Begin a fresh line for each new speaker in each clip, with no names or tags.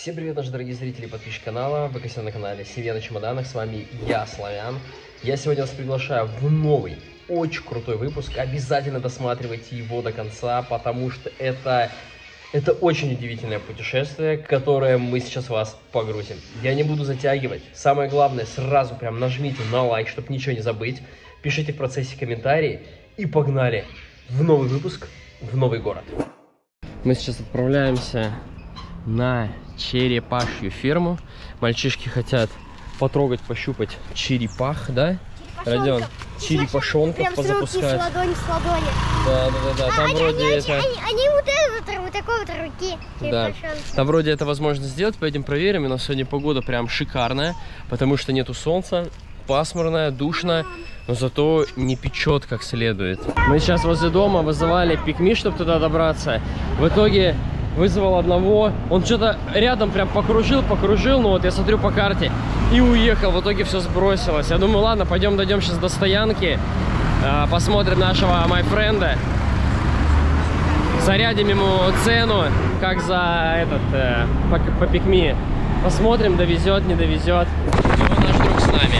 Всем привет, наши дорогие зрители и подписчики канала. Вы на канале Семья на чемоданах. С вами я, Славян. Я сегодня вас приглашаю в новый, очень крутой выпуск. Обязательно досматривайте его до конца, потому что это очень удивительное путешествие, в которое мы сейчас вас погрузим. Я не буду затягивать. Самое главное, сразу прям нажмите на лайк, чтобы ничего не забыть. Пишите в процессе комментарии. И погнали в новый выпуск, в новый город. Мы сейчас отправляемся на черепашью ферму. Мальчишки хотят потрогать, пощупать черепах, да? Родион, черепашонков позапускать.
С ладони.
Да. Там вроде это...
Они вот такой вот руки.
Да. Там вроде это возможно сделать. Пойдем проверим. У нас сегодня погода прям шикарная, потому что нету солнца. Пасмурная, душно, но зато не печет как следует. Мы сейчас возле дома вызывали пикми, чтобы туда добраться. В итоге вызвал одного. Он что-то рядом прям покружил, ну вот я смотрю по карте, и уехал. В итоге все сбросилось. Я думаю, ладно, пойдем дойдем сейчас до стоянки, посмотрим нашего майфренда, зарядим ему цену, как за этот, по пикми. Посмотрим, довезет, не довезет. Все, наш друг с нами.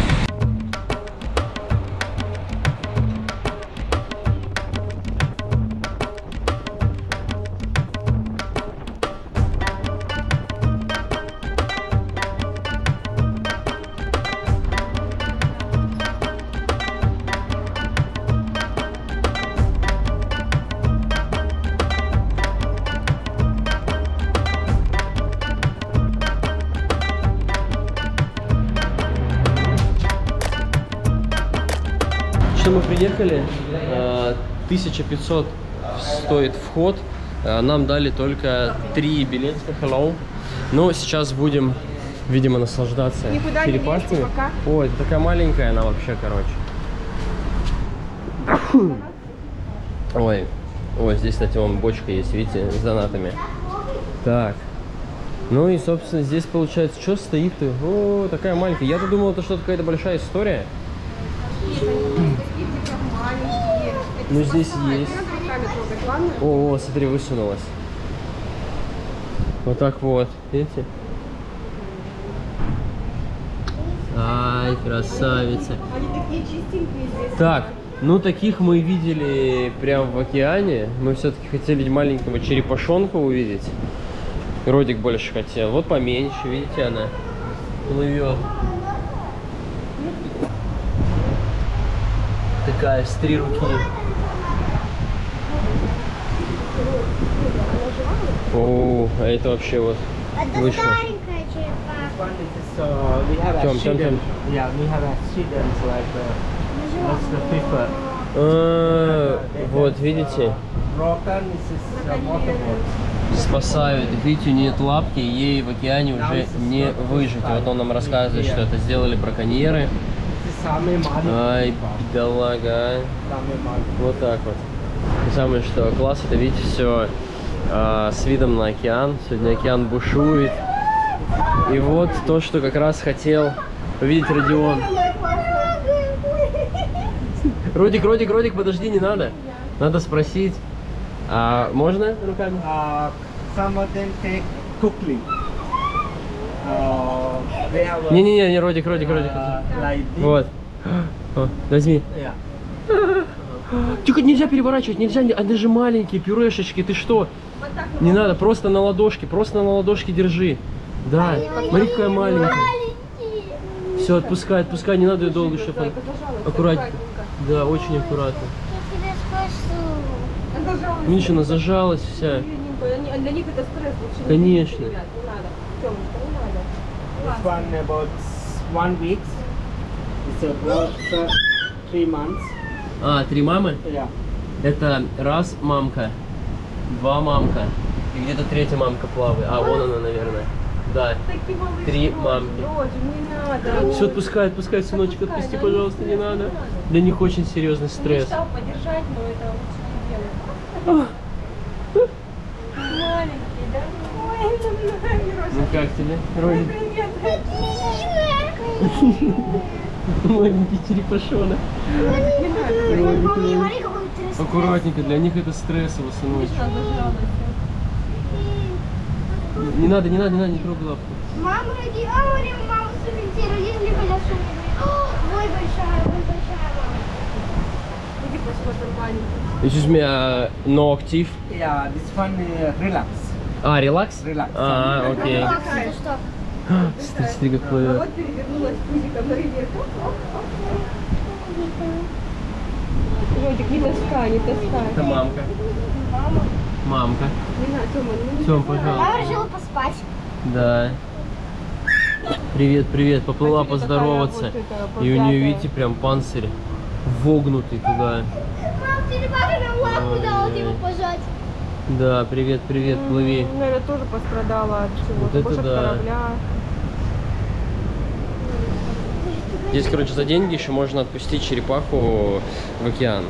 Что мы приехали, 1500 стоит вход, нам дали только 3 билетика, hello. Но сейчас будем, видимо, наслаждаться черепашками. Ой, это такая маленькая она вообще, короче. Ой, здесь, кстати, вон бочка есть, видите, с донатами. Так, ну и, собственно, здесь получается, что стоит-то? О, такая маленькая. Я-то думал, это что-то какая-то большая история. Ну здесь есть. О, смотри, высунулась. Вот так вот, видите? Ай, красавица. Так, ну таких мы видели прям в океане. Мы все-таки хотели маленького черепашонка увидеть. Родик больше хотел. Вот поменьше, видите, она плывет. Такая с 3 руки. О, а это вообще вот вышло. Тем. Вот, видите? Спасают. Видите, у нее нет лапки, ей в океане уже не выжить. Вот он нам рассказывает, что это сделали браконьеры. Ай, бедолага. Вот так вот. И самое что класс, это видите, все с видом на океан. Сегодня океан бушует. И вот то, что как раз хотел увидеть Родион. Родик, подожди, не надо. Надо спросить. Можно руками? Не, Родик. Вот. Возьми. Тихо, нельзя переворачивать, нельзя, они же маленькие пюрешечки, ты что? Не надо, просто на ладошке держи. Да, смотри, какая маленькая. Все, отпускай, не надо ее долго, чтобы аккуратненько. Да, очень аккуратно. Видишь, она зажалась вся.
Для них это стресс вообще.
Конечно.
Не надо. Тёмочка, не надо.
This one about 1 week. It's about 3 months.
3 мамы?
Yeah.
Это раз мамка, 2 мамка. И где-то 3-я мамка плавает. Вон она, наверное. Да. 3 мамки. Все, отпускай, сыночек, отпусти, пожалуйста, не надо. Для них очень серьезный стресс.
Мечтал подержать, но это лучше не делать. Маленький, да? Ой,
ну как тебе, Родик?
Привет.
Маленький черепашонок. Аккуратненько, для них это стрессово, сыночек. Не надо, не трогай лапку.
Мама родила, мама родители большая. Ой, большая мама.
Иди посмотрим маленький.
Excuse me, no active.
Yeah, this one relax.
А, релакс?
Relax.
А, окей.
Это что?
Смотри, как
А
плывет.
вот перевернулась пузиком на ребе. Родик, не тоска, не тоска.
Это мамка. Мамка.
Не надо, Тёма, ну
Тём,
Я
пожалуйста.
решила поспать.
Да. Привет, привет. Поплыла
Смотри,
поздороваться.
такая вот эта
И у нее,
богатая.
видите, прям панцирь вогнутый туда.
Мам, ты нам лапу дала, ты его пожать.
Да, привет, привет, плыви.
Наверное, тоже пострадала от
Вот
чего-то.
это
Может, от
да.
корабля.
Здесь, короче, за деньги еще можно отпустить черепаху в океан.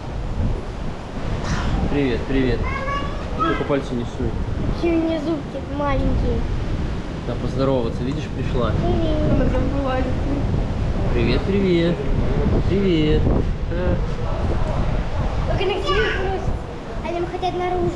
Привет, привет. Только пальцы не суй.
Еще у меня зубки маленькие.
Да, поздороваться, видишь, пришла.
Она там вылазит.
Привет, привет. Привет.
Только на себе просят. Они хотят наружу.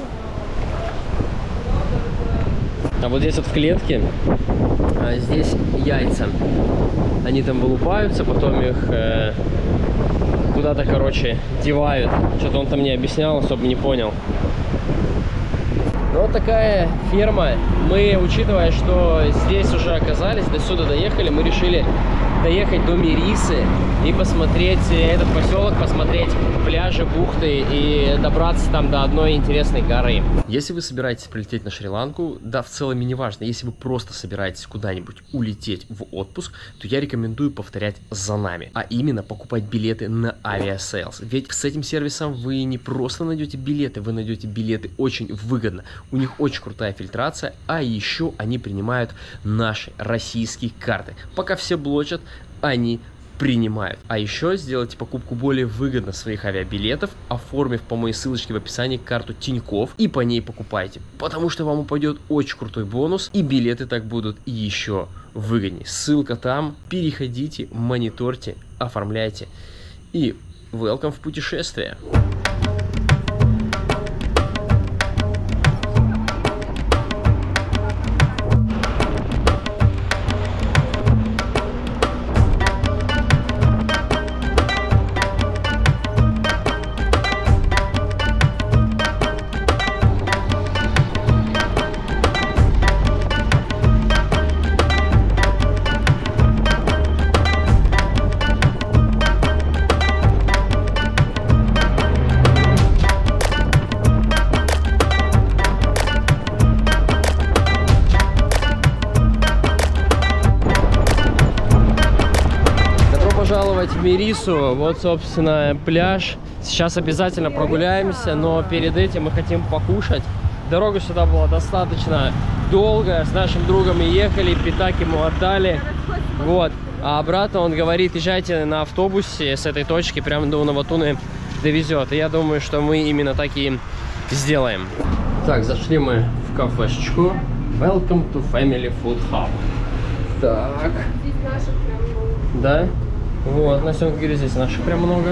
А вот здесь вот в клетке, здесь яйца. Они там вылупаются, потом их куда-то, короче, девают. Что-то он там не объяснял, особо не понял. Ну, вот такая ферма. Мы, учитывая, что здесь уже оказались, до сюда доехали, мы решили доехать до Мерисы и посмотреть этот поселок, посмотреть пляжи, бухты и добраться там до одной интересной горы. Если вы собираетесь прилететь на Шри-Ланку, да, в целом и не важно, если вы просто собираетесь куда-нибудь улететь в отпуск, то я рекомендую повторять за нами, а именно покупать билеты на Aviasales. Ведь с этим сервисом вы не просто найдете билеты, вы найдете билеты очень выгодно. У них очень крутая фильтрация, а еще они принимают наши российские карты. Пока все блочат, они принимают. А еще сделайте покупку более выгодно своих авиабилетов, оформив по моей ссылочке в описании карту Тинькофф и по ней покупайте. Потому что вам упадет очень крутой бонус и билеты так будут еще выгоднее. Ссылка там. Переходите, мониторьте, оформляйте. И welcome в путешествие. В Мерису, вот, собственно, пляж. Сейчас обязательно прогуляемся, но перед этим мы хотим покушать. Дорога сюда была достаточно долгая, с нашим другом мы ехали, пятак ему отдали, вот. А обратно он говорит, езжайте на автобусе с этой точки прямо до Унаватуны, довезет. И я думаю, что мы именно так и сделаем. Так, зашли мы в кафешечку. Welcome to Family Food Hub. Так.
Здесь наших прям...
Да? Вот, Настенька говорит, здесь наших прям много.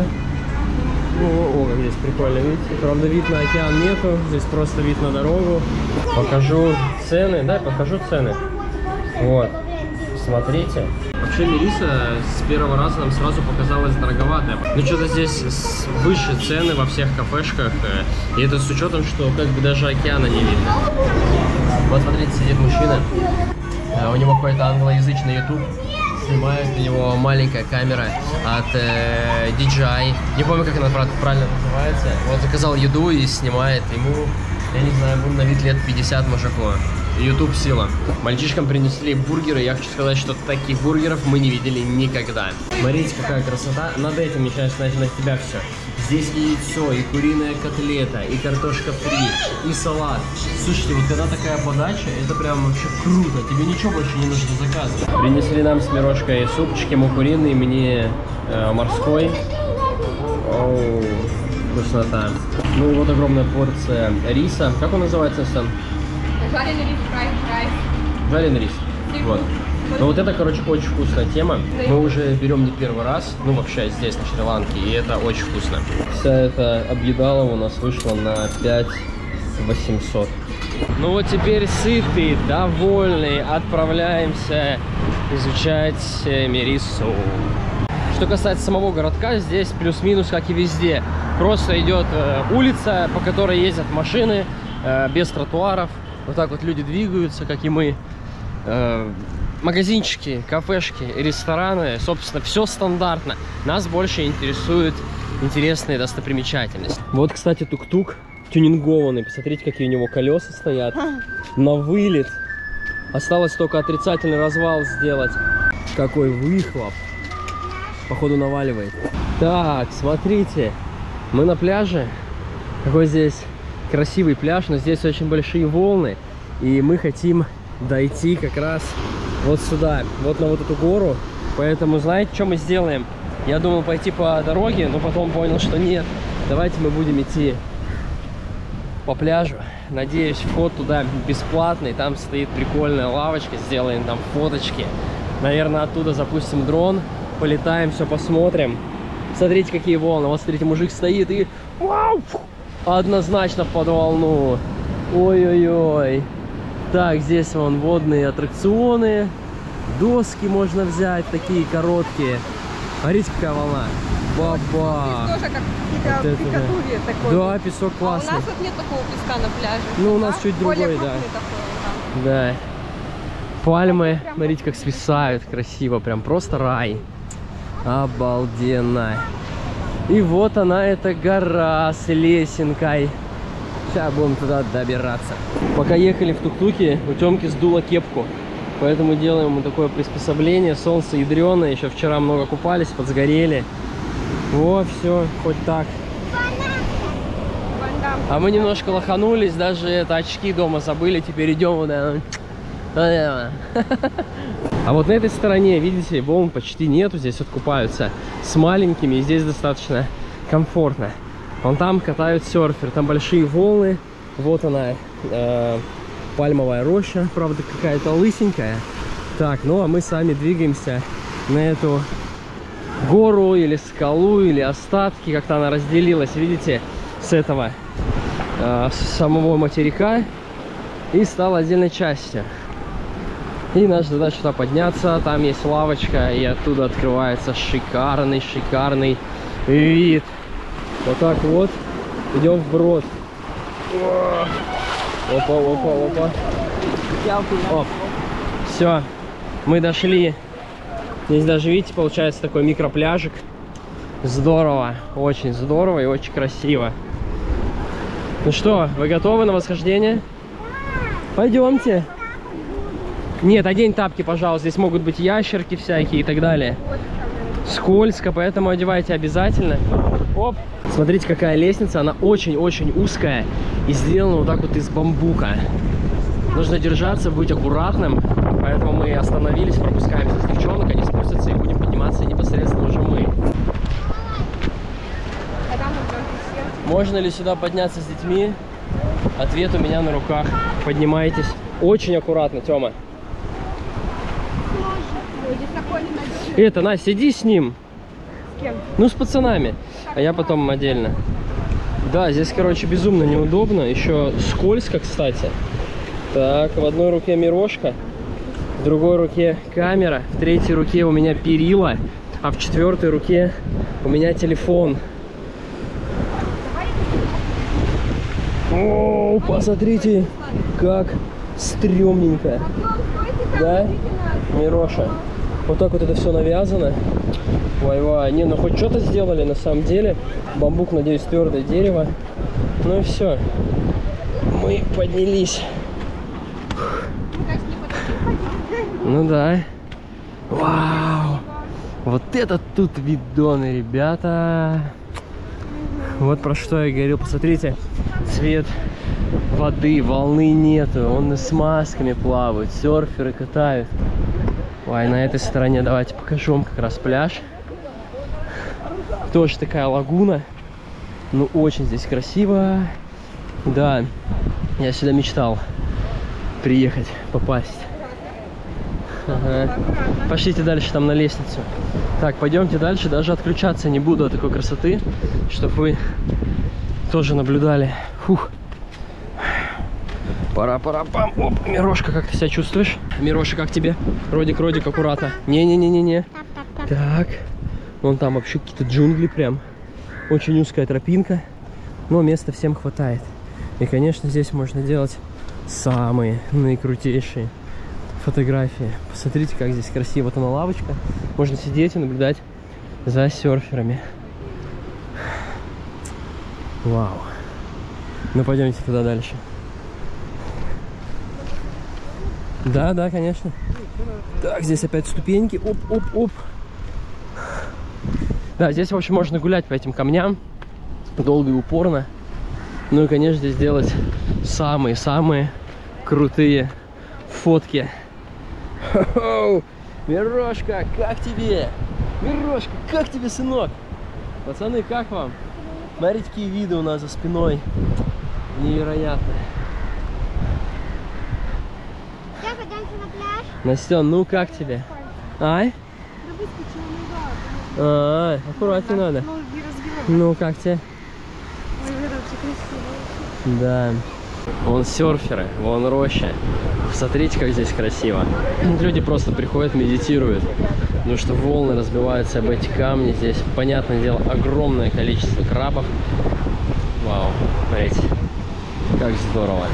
О, как здесь прикольно, видите? Правда, вид на океан нету, здесь просто вид на дорогу. Покажу цены, да, покажу цены. Вот, смотрите. Вообще Мериса с первого раза нам сразу показалась дороговатая. Но что-то здесь выше цены во всех кафешках. И это с учетом, что как бы даже океана не видно. Вот смотрите, сидит мужчина. У него какой-то англоязычный YouTube. Снимает у него маленькая камера от DJI. Не помню, как она правильно называется. Вот заказал еду и снимает. Ему, я не знаю, на вид лет 50 мужику. YouTube сила. Мальчишкам принесли бургеры. Я хочу сказать, что таких бургеров мы не видели никогда. Смотрите, какая красота. Над этим начинаешь смотреть на тебя все. Здесь и яйцо, и куриная котлета, и картошка фри, и салат. Слушайте, вот когда такая подача, это прям вообще круто. Тебе ничего больше не нужно заказывать. Принесли нам с Мирошкой супчики, ему куриный, мне морской. Оу, вкуснота. Ну и вот огромная порция риса. Как он называется, Сан?
Жареный рис, райс.
Жареный рис. Вот. Ну вот это, короче, очень вкусная тема. Мы уже берем не первый раз, ну вообще здесь, на Шри-Ланке, и это очень вкусно. Вся эта объедалова у нас вышла на 5800. Ну вот теперь сытый, довольный, отправляемся изучать Мериссу. Что касается самого городка, здесь плюс-минус, как и везде. Просто идет улица, по которой ездят машины, без тротуаров. Вот так вот люди двигаются, как и мы. Магазинчики, кафешки, рестораны, собственно, все стандартно. Нас больше интересуют интересные достопримечательности. Вот, кстати, тук-тук тюнингованный. Посмотрите, какие у него колеса стоят. На вылет. Осталось только отрицательный развал сделать. Какой выхлоп. Походу наваливает. Так, смотрите. Мы на пляже. Какой здесь красивый пляж, но здесь очень большие волны. И мы хотим дойти как раз вот сюда, вот на вот эту гору. Поэтому знаете, что мы сделаем? Я думал пойти по дороге, но потом понял, что нет. Давайте мы будем идти по пляжу. Надеюсь, вход туда бесплатный. Там стоит прикольная лавочка. Сделаем там фоточки. Наверное, оттуда запустим дрон. Полетаем, все посмотрим. Смотрите, какие волны. Вот смотрите, мужик стоит и... Вау! Однозначно под волну. Ой-ой-ой. Так, здесь вон водные аттракционы. Доски можно взять, такие короткие. Смотрите, какая волна. Баба.
Здесь тоже как в карикатуре такой.
Да, песок классный.
А у нас вот нет такого песка на пляже.
Ну, у нас чуть другой,
более
да.
Такой,
да. Пальмы, смотрите, как свисают красиво. Прям просто рай. Обалденно. И вот она, эта гора с лесенкой. Сейчас будем туда добираться. Пока ехали в тук-туке, у Тёмки сдуло кепку. Поэтому делаем ему такое приспособление. Солнце ядреное. Еще вчера много купались, подсгорели. Вот, все, хоть так. А мы немножко лоханулись. Даже это очки дома забыли. Теперь идем вот. А вот на этой стороне, видите, волн почти нету. Здесь вот купаются с маленькими. И здесь достаточно комфортно. Вон там катают серфер. Там большие волны. Вот она, пальмовая роща. Правда, какая-то лысенькая. Так, ну а мы сами двигаемся на эту гору или скалу, или остатки. Как-то она разделилась, видите, с этого, с самого материка. И стала отдельной частью. И наша задача сюда подняться. Там есть лавочка, и оттуда открывается шикарный вид. Вот так вот. Идем вброд. Опа. Оп. Все. Мы дошли. Здесь даже, видите, получается такой микропляжик. Здорово. Очень здорово и очень красиво. Ну что, вы готовы на восхождение? Пойдемте. Нет, одень тапки, пожалуйста. Здесь могут быть ящерки всякие и так далее. Скользко, поэтому одевайте обязательно. Оп. Смотрите, какая лестница. Она очень-очень узкая и сделана вот так вот из бамбука. Нужно держаться, быть аккуратным. Поэтому мы остановились, пропускаемся с девчонок. Они спустятся и будем подниматься непосредственно уже мы. Можно ли сюда подняться с детьми? Ответ у меня на руках. Поднимайтесь. Очень аккуратно, Тёма. Это, Настя, иди с ним.
С кем?
Ну, с пацанами. А я потом отдельно. Да, здесь, короче, безумно неудобно. Еще скользко, кстати. Так, в одной руке мирошка, в другой руке камера, в третьей руке у меня перила, а в четвертой руке у меня телефон. О, посмотрите, как стрёмненько. Да, Мироша? Вот так вот это все навязано. Ой-ой, не, ну хоть что-то сделали на самом деле. Бамбук, надеюсь, твердое дерево. Ну и все. Мы поднялись. Ну да. Вау. Вот это тут видоны, ребята. Вот про что я говорил. Посмотрите, цвет воды, волны нету. Он с масками плавают, серферы катают. Ой, на этой стороне давайте покажу вам как раз пляж. Тоже такая лагуна. Ну, очень здесь красиво. Да, я сюда мечтал приехать, попасть. Ага. Пошлите дальше, там на лестницу. Так, пойдемте дальше. Даже отключаться не буду от такой красоты, чтобы вы тоже наблюдали. Фух. Пора-пора-пам. Оп, Мирошка, как ты себя чувствуешь? Мироша, как тебе? Родик, аккуратно. Не-не-не-не-не. Так. Вон там вообще какие-то джунгли прям. Очень узкая тропинка. Но места всем хватает. И, конечно, здесь можно делать самые наикрутейшие фотографии. Посмотрите, как здесь красиво. Вот она лавочка. Можно сидеть и наблюдать за серферами. Вау. Ну, пойдемте туда дальше. Да, да, конечно. Так, здесь опять ступеньки. Оп, оп, оп. Да, здесь, в общем, можно гулять по этим камням. Долго и упорно. Ну и, конечно, здесь делать самые-самые крутые фотки. Хо-хо! Мирошка, как тебе? Мирошка, как тебе, сынок? Пацаны, как вам? Смотрите, какие виды у нас за спиной. Невероятно.
Все, пойдемте на пляж.
Настен, ну как тебе? Ай? Аккуратнее надо. Ну, как тебе? Да. Вон серферы, вон роща. Смотрите, как здесь красиво. Люди просто приходят, медитируют. Потому что волны разбиваются об эти камни. Здесь, понятное дело, огромное количество крабов. Вау, смотрите, как здорово.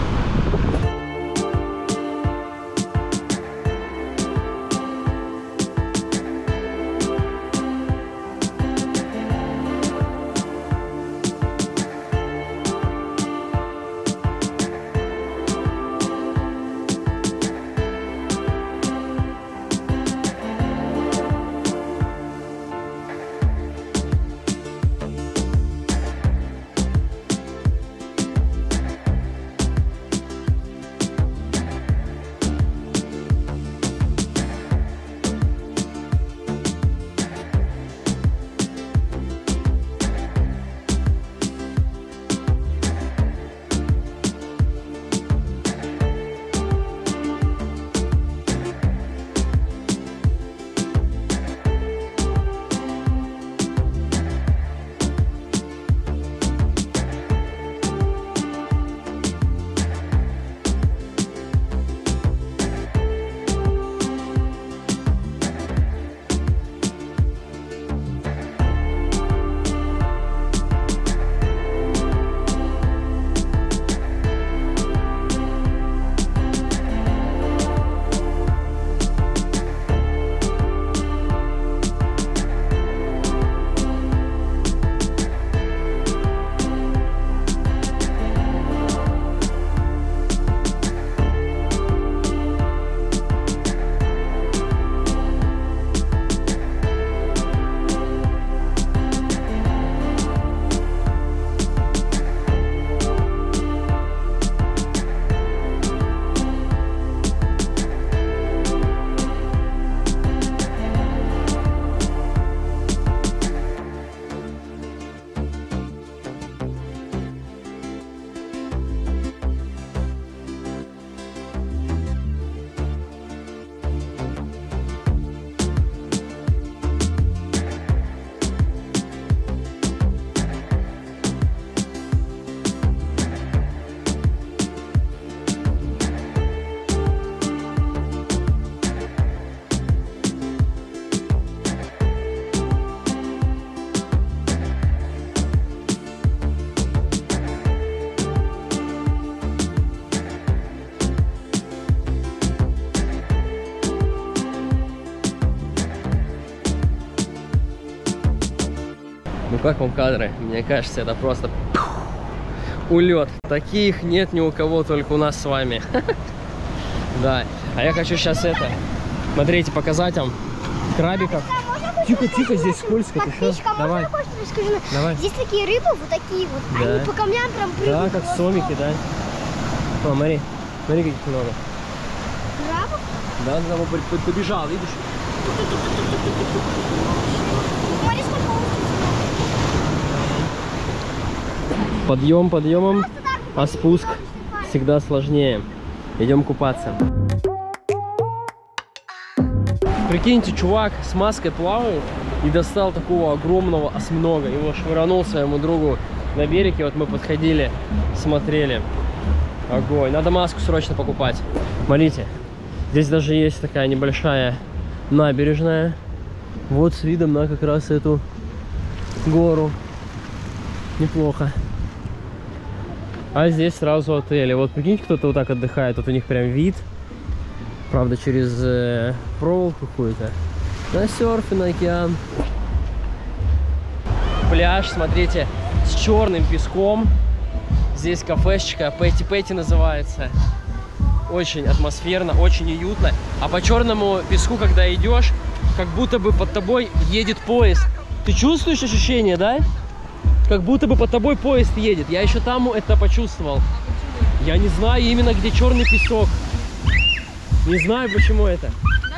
Ну как вам кадры? Мне кажется, это просто улет. Таких нет ни у кого, только у нас с вами. Да. А я хочу сейчас это, смотрите, показать вам крабиков. Тихо, тихо, здесь скользко. Давай. Давай.
Здесь такие рыбы, вот такие вот.
Да.
Они по камням прям прыгают.
Да, как сомики, да. О, смотри, смотри, каких много.
Крабов?
Да, да, побежал, видишь?
Смотри, сколько
Подъем подъемом, а спуск всегда сложнее. Идем купаться. Прикиньте, чувак с маской плавает и достал такого огромного осьминога. Его швырнул своему другу на берег, и вот мы подходили, смотрели. Огонь. Надо маску срочно покупать. Смотрите, здесь даже есть такая небольшая набережная. Вот с видом на как раз эту гору. Неплохо. А здесь сразу отели. Вот прикиньте, кто-то вот так отдыхает. Вот у них прям вид. Правда, через проволоку какую-то. На серфе, на океан. Пляж, смотрите, с черным песком. Здесь кафешечка, Пэти называется. Очень атмосферно, очень уютно. А по черному песку, когда идешь, как будто бы под тобой едет поезд. Ты чувствуешь ощущение, да? Как будто бы под тобой поезд едет. Я еще там это почувствовал. Я не знаю именно, где черный песок. Не знаю, почему это.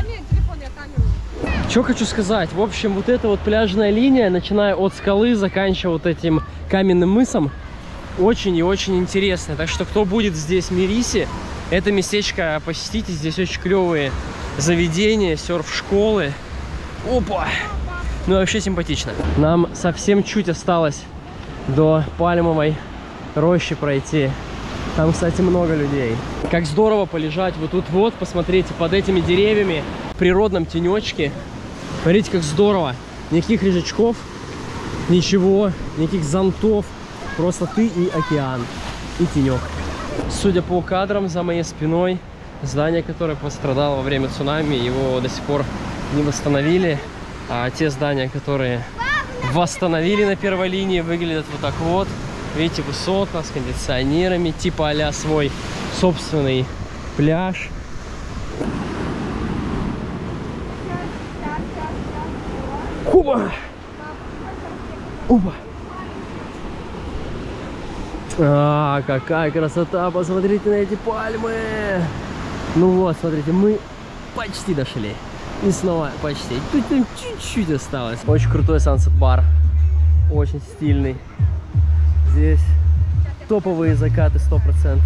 Что хочу сказать. В общем, вот эта вот пляжная линия, начиная от скалы, заканчивая вот этим каменным мысом, очень и очень интересная. Так что, кто будет здесь в Мерисе, это местечко посетите. Здесь очень клевые заведения, серф-школы. Опа! Ну, вообще симпатично. Нам совсем чуть осталось до пальмовой рощи пройти. Там, кстати, много людей. Как здорово полежать вот тут вот, посмотрите, под этими деревьями, в природном тенечке. Смотрите, как здорово. Никаких лежачков, ничего, никаких зонтов. Просто ты и океан, и тенек. Судя по кадрам за моей спиной, здание, которое пострадало во время цунами, его до сих пор не восстановили. А те здания, которые восстановили на первой линии, выглядят вот так вот. Видите, высотно, с кондиционерами, типа а-ля свой собственный пляж. Опа! Опа! А, какая красота! Посмотрите на эти пальмы! Ну вот, смотрите, мы почти дошли. И снова почти. Тут там чуть-чуть осталось. Очень крутой сансет-бар. Очень стильный. Здесь топовые закаты 100%.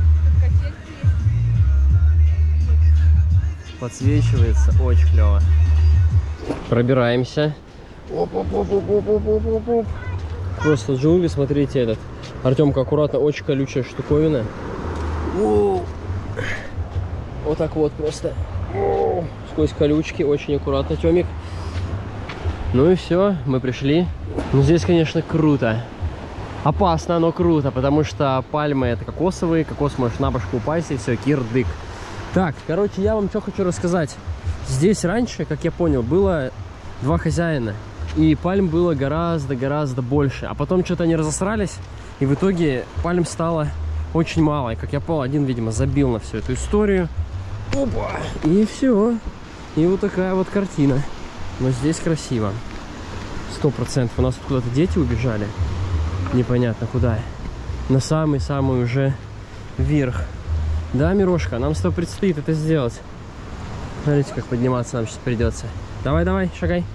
Подсвечивается очень клево. Пробираемся. Оп-оп-оп-оп-оп-оп-оп-оп. Просто джунгли, смотрите этот. Артемка, аккуратно, очень колючая штуковина. Воу. Вот так вот просто. Воу. Сквозь колючки, очень аккуратно, Тёмик. Ну и все, мы пришли. Ну, здесь, конечно, круто. Опасно, но круто, потому что пальмы это кокосовые, кокос может на башку упасть, и все, кирдык. Так, короче, я вам что хочу рассказать. Здесь раньше, как я понял, было 2 хозяина, и пальм было гораздо больше. А потом что-то они разосрались, и в итоге пальм стало очень мало. И, как я понял, один, видимо, забил на всю эту историю. Опа! И все. И вот такая вот картина. Но здесь красиво. 100%. У нас тут куда-то дети убежали. Непонятно куда. На самый-самый уже верх. Да, Мирошка, нам с тобой предстоит это сделать. Смотрите, как подниматься нам сейчас придется. Давай, шагай.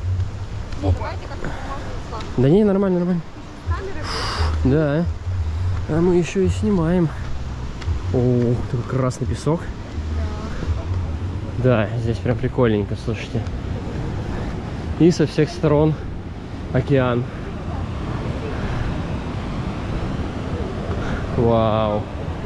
Да не, нормально. Да. А мы еще и снимаем. О, такой красный песок. Да, здесь прям прикольненько, слушайте. И со всех сторон океан. Вау.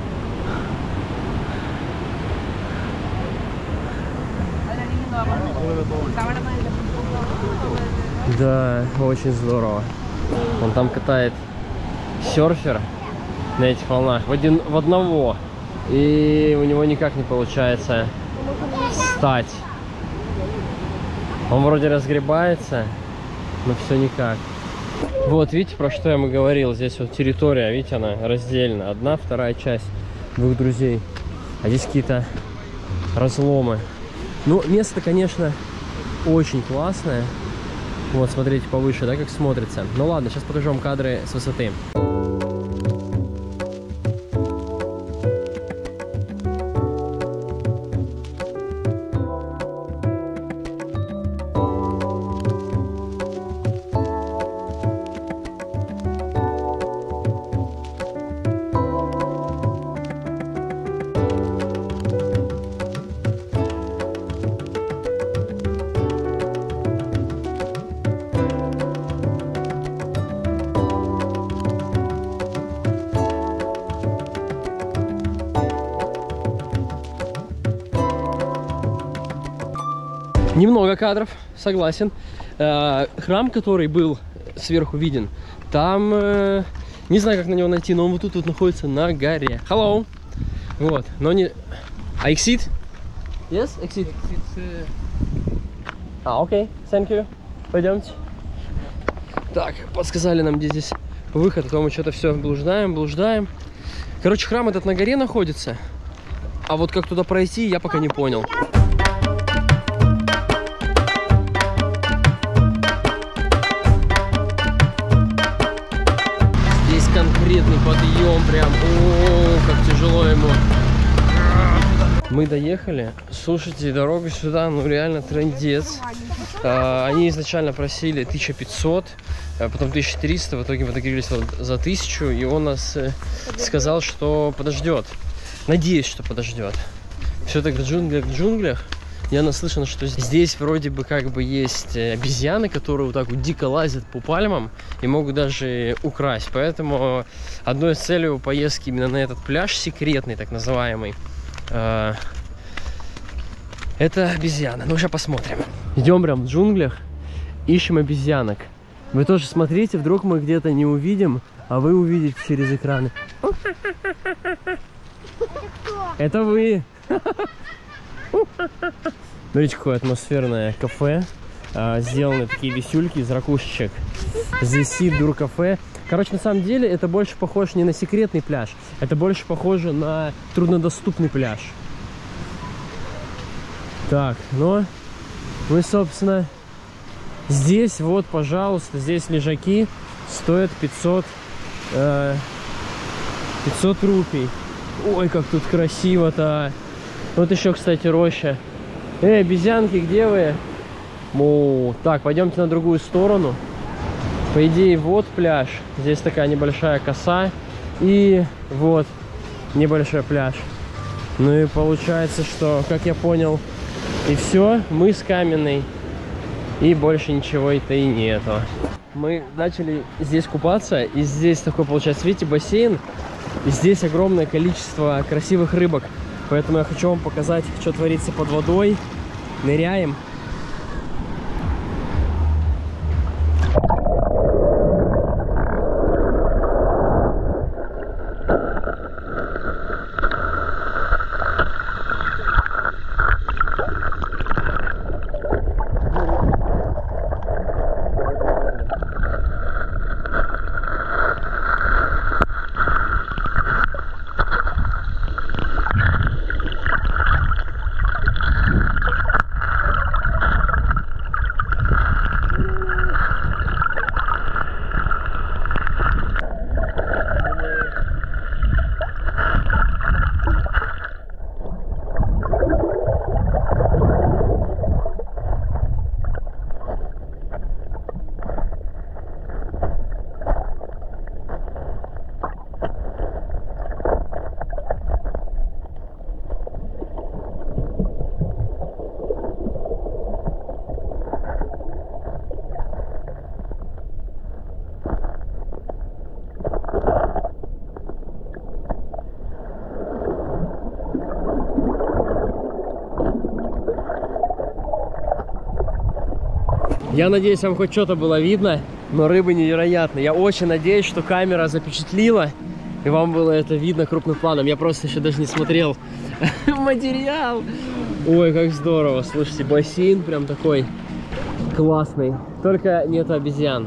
Да, очень здорово. Он там катает серфер на этих волнах в одного. И у него никак не получается встать. Он вроде разгребается, но все никак. Вот, видите, про что я ему говорил. Здесь вот территория, видите, она раздельна. Одна, вторая часть 2 друзей. А здесь какие-то разломы. Ну, место, конечно, очень классное. Вот, смотрите, повыше, да, как смотрится. Ну ладно, сейчас покажу вам кадры с высоты. Немного кадров, согласен. Храм, который был сверху виден, там, не знаю, как на него найти, но он вот тут находится на горе. Hello! Вот, но не... А exit? Yes, exit. Окей, thank you. Пойдемте. Так, подсказали нам, где здесь выход, а то мы что-то все блуждаем. Короче, храм этот на горе находится, а вот как туда пройти, я пока не понял. Здесь конкретный подъем, прям, о, как тяжело ему. Мы доехали. Слушайте, дорога сюда, ну реально трындец. Они изначально просили 1500, потом 1300, в итоге мы договорились за 1000, и он нас сказал, что подождет. Надеюсь, что подождет. Все так в джунглях. Я наслышан, что здесь вроде бы как бы есть обезьяны, которые вот так вот дико лазят по пальмам и могут даже украсть. Поэтому одной из целей поездки именно на этот пляж, секретный так называемый, это обезьяна. Ну, сейчас посмотрим. Идем прям в джунглях, ищем обезьянок. Вы тоже смотрите, вдруг мы где-то не увидим, а вы увидите через экраны. Это вы. Смотрите, какое атмосферное кафе. Сделаны такие висюльки из ракушечек. Здесь сидур кафе. Короче, на самом деле, это больше похоже не на секретный пляж, это больше похоже на труднодоступный пляж. Так, ну, мы, собственно, здесь, вот, пожалуйста, здесь лежаки стоят 500 рупий. Ой, как тут красиво-то. Вот еще, кстати, роща. Обезьянки, где вы? О, так, пойдемте на другую сторону. По идее, вот пляж. Здесь такая небольшая коса. И вот небольшой пляж. Ну и получается, что, как я понял, и все, мыс каменный. И больше ничего-то и нету. Мы начали здесь купаться. И здесь такой, получается, видите, бассейн. И здесь огромное количество красивых рыбок. Поэтому я хочу вам показать, что творится под водой. Ныряем. Я надеюсь, вам хоть что-то было видно, но рыбы невероятные. Я очень надеюсь, что камера запечатлила, и вам было это видно крупным планом. Я просто еще даже не смотрел материал. Ой, как здорово. Слушайте, бассейн прям такой классный. Только нету обезьян.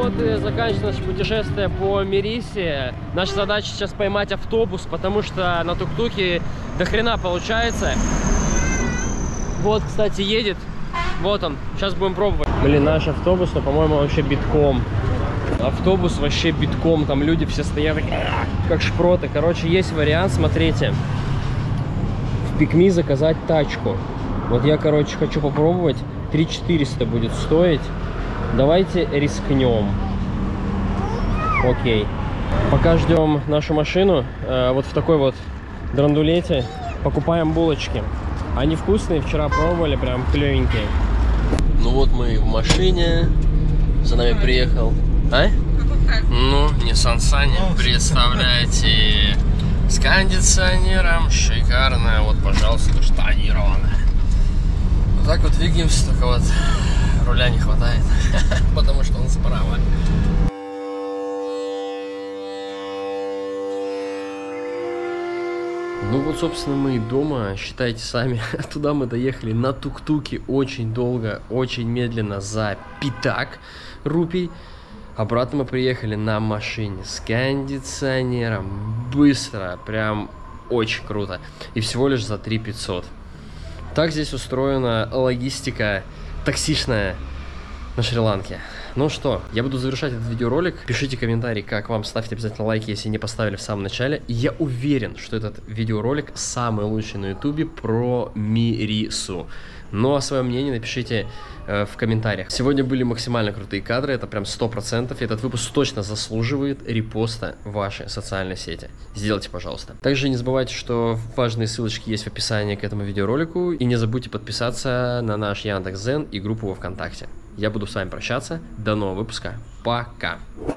вот и заканчивается наше путешествие по Мерисе. Наша задача сейчас поймать автобус, потому что на тук-туке до хрена получается. Вот, кстати, едет. Вот он. Сейчас будем пробовать. Блин, наш автобус, но, по-моему, вообще битком. Автобус вообще битком. Там люди все стоят как шпроты. Короче, есть вариант, смотрите. В Пикми заказать тачку. Вот я, короче, хочу попробовать. 3400 будет стоить. Давайте рискнем. Окей. Пока ждем нашу машину, вот в такой вот драндулете покупаем булочки. Они вкусные, вчера пробовали, прям клевенькие. Ну вот мы в машине. За нами приехал. А? Ну, Nissan Sunny, представляете, с кондиционером, шикарная, вот, пожалуйста, штанированная. Вот так вот двигаемся, только вот руля не хватает, потому что он справа. Ну вот, собственно, мы и дома, считайте сами. Туда мы доехали на тук-туке очень долго, очень медленно, за 5 рупий. Обратно мы приехали на машине с кондиционером, быстро, прям очень круто. И всего лишь за 3500. Так здесь устроена логистика таксишная на Шри-Ланке. Ну что, я буду завершать этот видеоролик. Пишите комментарии, как вам, ставьте обязательно лайки, если не поставили в самом начале. И я уверен, что этот видеоролик самый лучший на ютубе про Мирису. Ну а свое мнение напишите в комментариях. Сегодня были максимально крутые кадры, это прям 100%. Этот выпуск точно заслуживает репоста в ваши социальные сети. Сделайте, пожалуйста. Также не забывайте, что важные ссылочки есть в описании к этому видеоролику. И не забудьте подписаться на наш Яндекс.Дзен и группу во ВКонтакте. Я буду с вами прощаться. До нового выпуска. Пока.